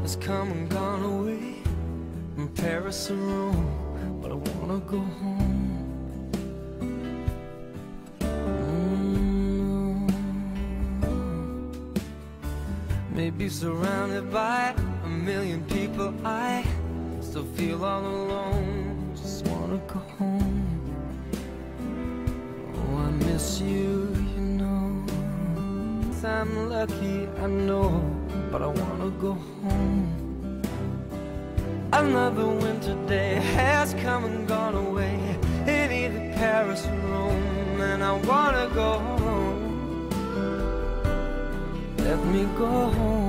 has come and gone away from Paris or Rome, but I wanna go home. Maybe surrounded by a million people, I still feel all alone. Just wanna go home. Oh, I miss you, you know. I'm lucky, I know, but I wanna go home. Another winter day has come and gone away in either Paris or Rome, and I wanna go home. Let me go home.